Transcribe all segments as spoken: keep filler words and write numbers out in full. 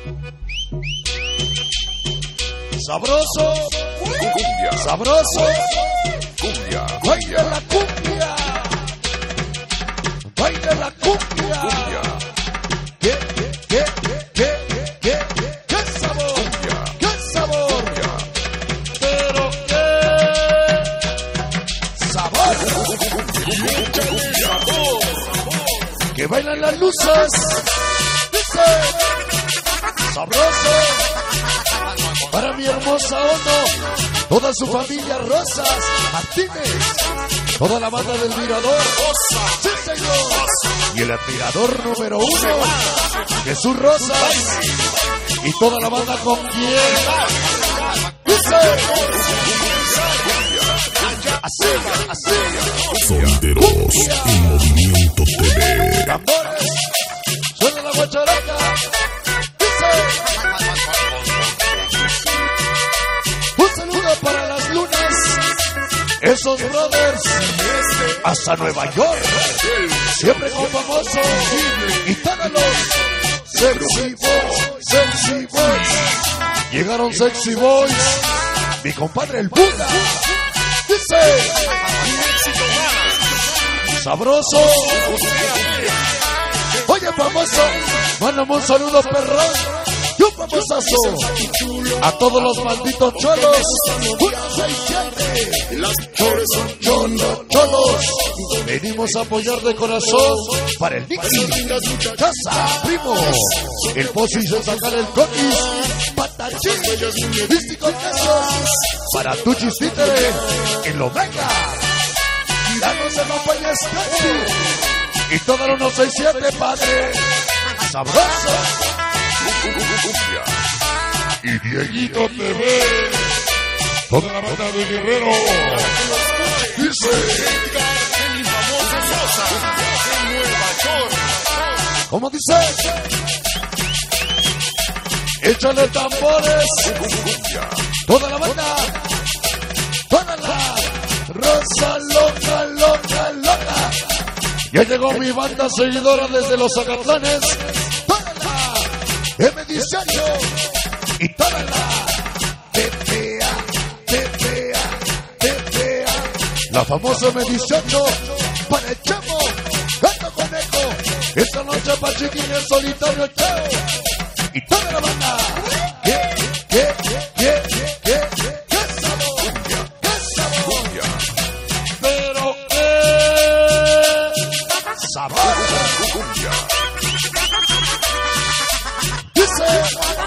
Sabroso, Cumbia, sabroso, cumbia, baila la cumbia, baila la cumbia. cumbia, ¿Qué, qué, qué, qué, qué, qué sabor? cumbia, ¿Qué sabor? cumbia. Pero qué sabor. Que bailan las luces. Dice sabroso. Para mi hermosa Ono, toda su familia Rosas Martínez, toda la banda del Mirador, sí señor, y el admirador número uno, Jesús Rosas, y toda la banda con quien dice así, así, Sonderos en Movimiento T V. tambores, suena la guacharaca, dice. Un saludo para las lunas, esos brothers, hasta Nueva York, siempre con famoso, y todos los sexy boys, sexy boys, llegaron sexy boys, mi compadre el Buda, dice, sabroso, oye famoso, mándame un saludo perrón. Y un famosazo a todos los malditos cholos. uno seis siete. Cholos son cholos, cholos. Venimos a apoyar de corazón para el Nicky, Casa, Primo, el Pozo y se sacar el coquis, Patachín, Místico Quesos, para Tuchis Títere, el Omega, ya no se me apoyes casi, y todo el uno seis siete, padre, sabroso. Y Dieguito T V, Toda la banda de Guerrero dice, ¿cómo dice? Échale tambores, toda la banda, toda la Rosa loca, loca, loca. Ya llegó mi banda seguidora desde los Zacatlanes, toda la eme dieciocho y toda la T P A, T P A, T P A, la famosa eme dieciocho para el Chemo, Gato Conejo, esta noche para Chiquín el solitario Cheo y toda la banda. ¿Qué, qué, qué, qué, qué, qué sabor? ¿Qué sabor? Pero qué sabor. Dice,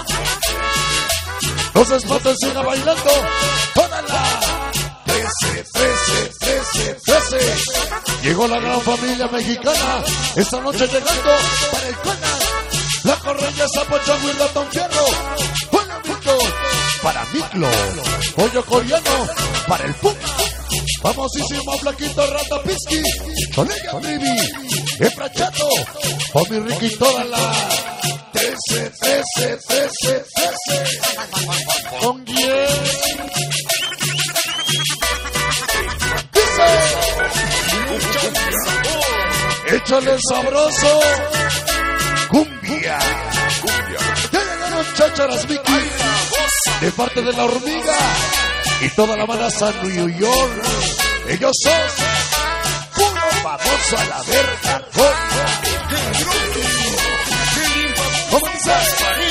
no se espanten, siga bailando toda la trece, trece, trece, trece. Llegó la gran familia mexicana esta noche llegando para el Conan, la Correña, Sapo, Chango y Ratón Fierro. Hola, Mito, para Miklo, pollo coreano, para el Puma, famosísimo Blanquito Rata Pisky, Solella Bribi, Efra Chato, o mi Ricky, toda la trece, trece, trece, trece. ¿Con quién? Dice, échale sabroso, cumbia. Ya llegaron chácharas Mickey, de parte de la hormiga, y toda la banda San New York. Ellos son puro famoso a la verga. ¿Cómo dices?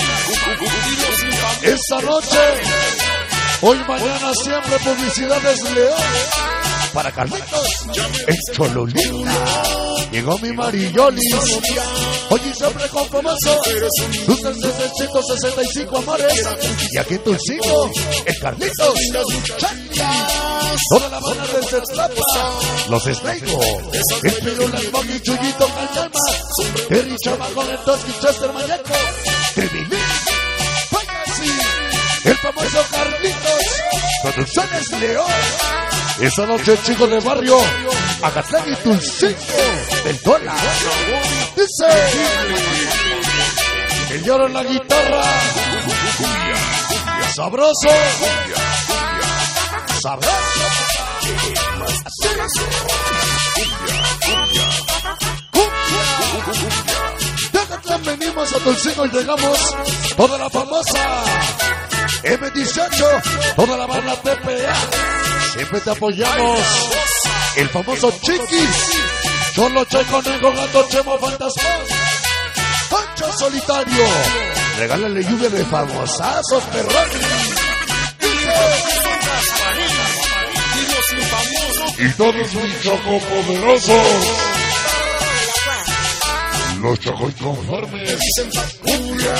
Esta noche, hoy, mañana, siempre publicidades León. Para Carlitos, en Cholulita, llegó mi Marillolis. Oye, siempre con famoso, sus trescientos sesenta y cinco amores. Y aquí en Tulcingo, el Carlitos, Chacha, toda la banda del Tetlapa, los Snake, el Pirula, el Monkey, Chuyito, Cañama, Terry Chamagón, el Toski, Chester, Mayaco, Tribilín, Payasi, el famoso Carlitos, Producciones León. Esta noche, chicos de barrio, Acatlán y Tulcingo, del dólar. Dice, el lloro en la guitarra, sabroso, sabroso, Mazatlán venimos a Tulcingo y llegamos. Toda la famosa eme dieciocho, toda la banda T P A. Siempre te apoyamos. El famoso Chiquis, Cholo, Checo, Nego, Gato, Chemo, Fantasma, Pancho Solitario. Regálale lluvia de famosazos, perrones. Y todos mis chocopoderosos, los chocoinconformes, cumbia,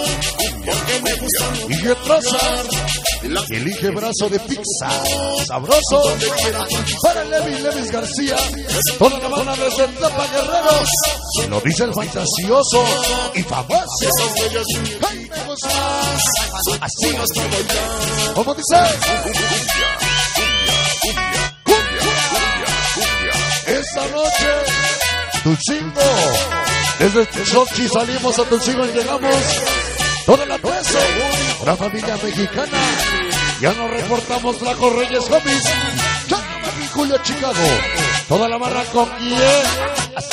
Y Getrosa, elige brazo de pizza, sabroso. Para Levi Levis García, toda la banda desde Tlapa Guerrero. Lo dice el fantasioso y famoso. Ay, me gustas. Así, como dice. Esta noche, Tulcingo, desde Xochi salimos a Tulcingo y llegamos. Toda la trece, una familia mexicana. Ya nos reportamos Flaco Reyes Homies, Chano, Julio, Chicago. Toda la barra con quién. Así.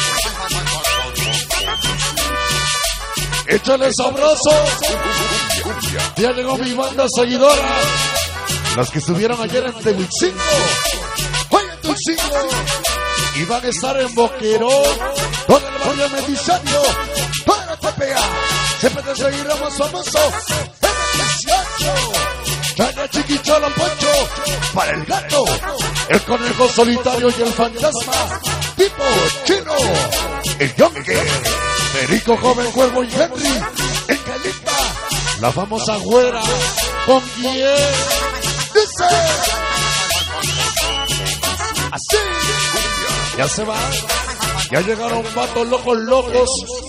Échale sabroso. Ya llegó mi banda seguidora. Los que estuvieron ayer en Tulcingo. Hoy en Tulcingo. Y van a estar en Boquerón. Todo el barrio Medisario. Para T P A. Siempre te seguiremos famoso. eme dieciocho. Chaya, Chiquicholo, Poncho. Para el gato. El conejo solitario y el fantasma. Tipo Chino. El Yonke. Perico, Joven, Cuervo y Henry. El Calipa. La famosa güera. ¿Con quién? Dice. Así. Ya se va. Ya llegaron vatos locos locos.